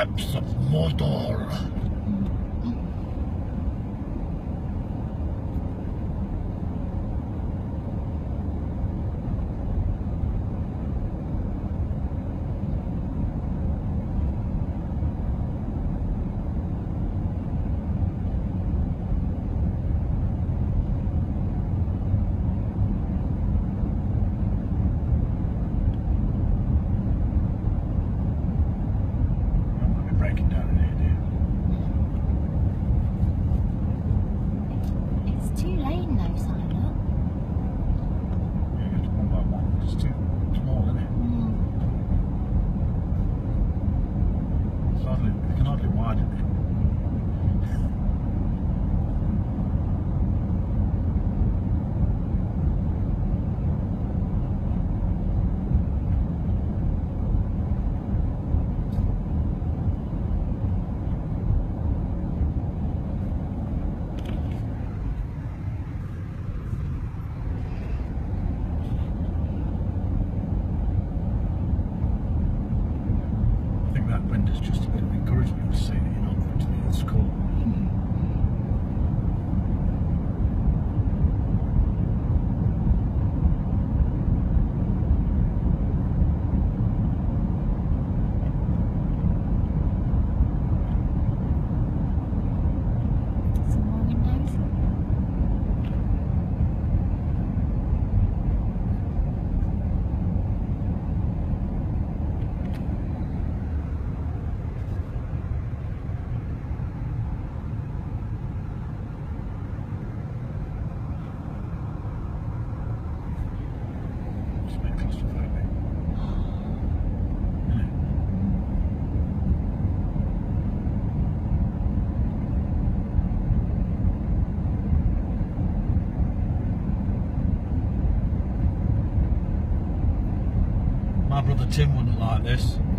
steps of Mordor. Breaking down in here, dude. It's 2 lane though, Simon. Yeah, you have to one by one. It's too small, isn't it? It's hardly, you can hardly widen it. That windows just a bit of encouragement to say that you're not going to be in school. Some more windows. It's a bit claustrophobic. Isn't it? My brother Tim wouldn't like this.